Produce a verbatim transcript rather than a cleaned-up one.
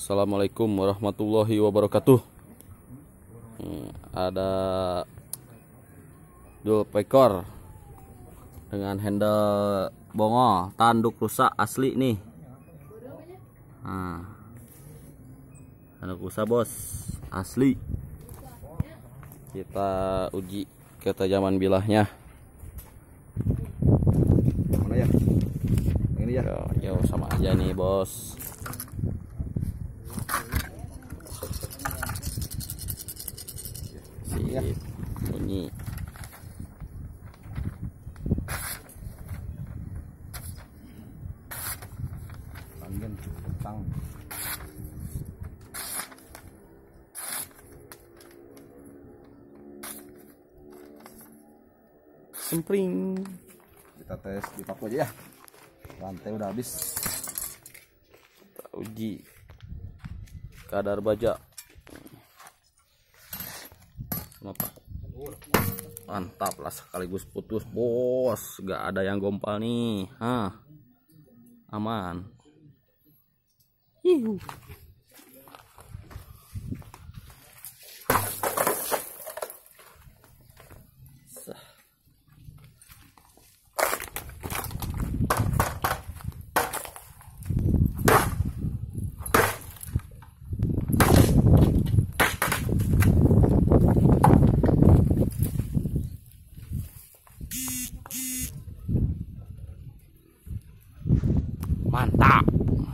Assalamualaikum warahmatullahi wabarakatuh. Hmm, ada dual pekor dengan handle bongo, tanduk rusak asli nih. Nah, tanduk rusak bos, asli. Kita uji ketajaman bilahnya. Mana ya? Ini ya. Yo, yo sama aja nih bos. Ya. Bunyi. Panjang, tang. Sempring. Kita tes di paku aja ya. Rantai udah habis. Kita uji kadar baja. Apa? Mantap lah, sekaligus putus bos, gak ada yang gompal nih. Hah, aman. Yuh.